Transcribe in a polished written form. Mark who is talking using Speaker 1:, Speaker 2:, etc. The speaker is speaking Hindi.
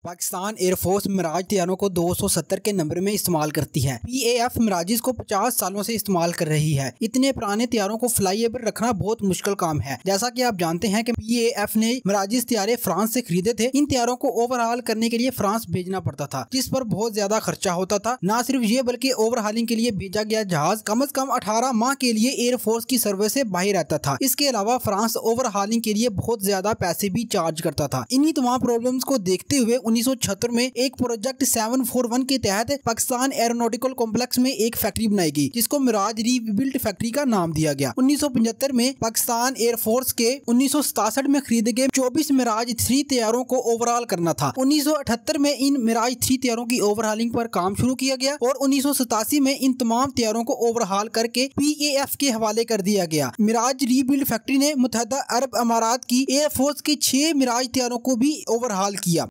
Speaker 1: पाकिस्तान एयरफोर्स मिराज तैयारों को 270 के नंबर में इस्तेमाल करती है। PAF मिराजिस को 50 सालों से इस्तेमाल कर रही है। इतने पुराने तैयारों को फ्लाईएबल रखना बहुत मुश्किल काम है। जैसा कि आप जानते हैं कि PAF ने मिराजिस तैयारे फ्रांस से खरीदे थे। इन तैयारों को ओवरहाल करने के लिए फ्रांस भेजना पड़ता था, जिस पर बहुत ज्यादा खर्चा होता था। न सिर्फ ये बल्कि ओवरहालिंग के लिए भेजा गया जहाज कम से कम 18 माह के लिए एयरफोर्स की सर्विस से बाहर रहता था। इसके अलावा फ्रांस ओवरहालिंग के लिए बहुत ज्यादा पैसे भी चार्ज करता था। इन्हीं तमाम प्रॉब्लम्स को देखते हुए 1976 में एक प्रोजेक्ट 741 के तहत पाकिस्तान एरोनॉटिकल कॉम्प्लेक्स में एक फैक्ट्री बनाई गई, जिसको मिराज रीबिल्ट फैक्ट्री का नाम दिया गया। 1975 में पाकिस्तान एयरफोर्स के 1967 में खरीदे गए 24 मिराज 3 तैयारों को ओवरऑल करना था। 1978 में इन मिराज 3 तैयारों की ओवरहालिंग पर काम शुरू किया गया और 1987 में इन तमाम तैयारों को ओवरहाल करके PAF के हवाले कर दिया गया। मिराज रीबिल्ड फैक्ट्री ने मुत्तहदा अरब अमारात की एयरफोर्स के 6 मिराज तैयारों को भी ओवरहाल किया।